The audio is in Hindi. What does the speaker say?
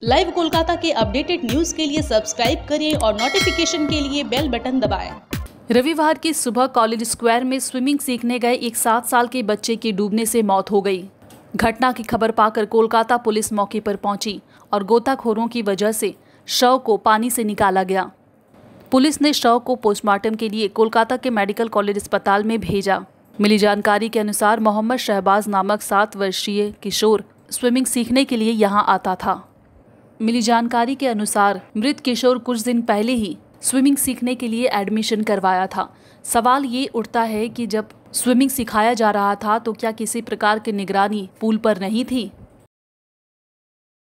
लाइव कोलकाता के अपडेटेड न्यूज के लिए सब्सक्राइब करें और नोटिफिकेशन के लिए बेल बटन दबाएं। रविवार की सुबह कॉलेज स्क्वायर में स्विमिंग सीखने गए एक 7 साल के बच्चे की डूबने से मौत हो गई। घटना की खबर पाकर कोलकाता पुलिस मौके पर पहुंची और गोताखोरों की वजह से शव को पानी से निकाला गया। पुलिस ने शव को पोस्टमार्टम के लिए कोलकाता के मेडिकल कॉलेज अस्पताल में भेजा। मिली जानकारी के अनुसार मोहम्मद शहबाज नामक 7 वर्षीय किशोर स्विमिंग सीखने के लिए यहां आता था। मिली जानकारी के अनुसार मृत किशोर कुछ दिन पहले ही स्विमिंग सीखने के लिए एडमिशन करवाया था। सवाल ये उठता है कि जब स्विमिंग सिखाया जा रहा था तो क्या किसी प्रकार की निगरानी पूल पर नहीं थी?